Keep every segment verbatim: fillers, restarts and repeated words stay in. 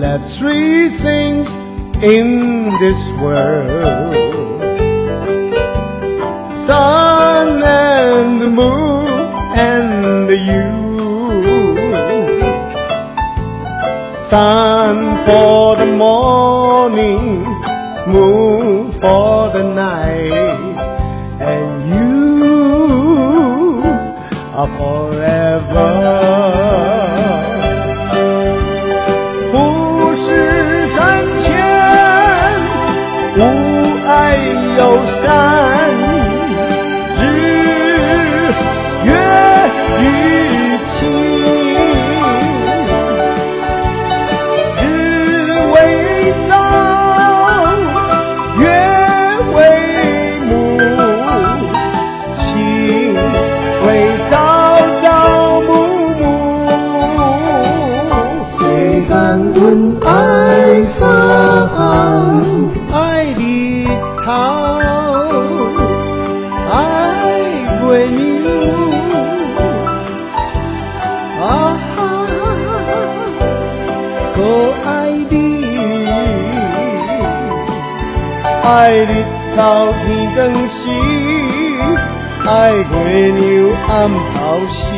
that three things in this world: sun and the moon and you. Sun for the morning, moon for the night, and you are forever. 富士山前无爱有山，日月与晴。爱上爱里头，爱过你啊，可爱你，爱里头天光时，爱过牛暗头时，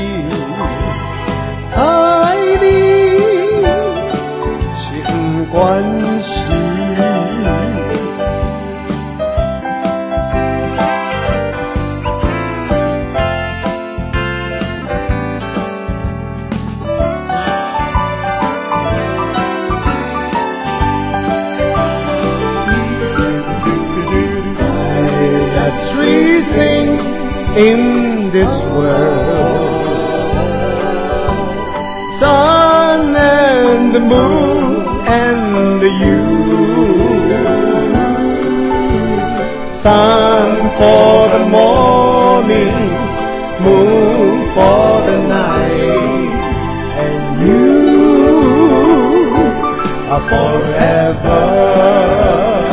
爱你。关系。There are three things in this world: sun and the moon and you. Sun for the morning, moon for the night, and you are forever.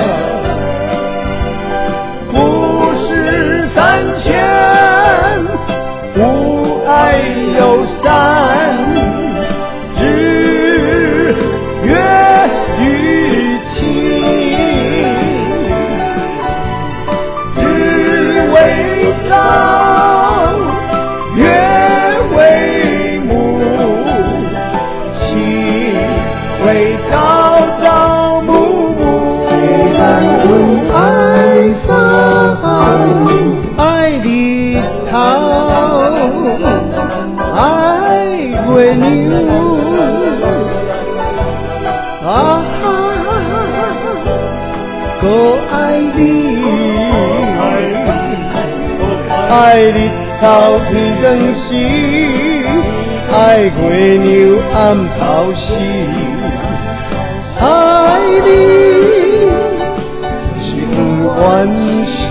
富士山前无爱有山，日月与晴，日为朝，月为暮，晴为朝朝暮暮。虽然我爱上爱里头，爱过你。啊，可爱你，爱日头天光时，爱过牛暗头时，爱你心欢喜。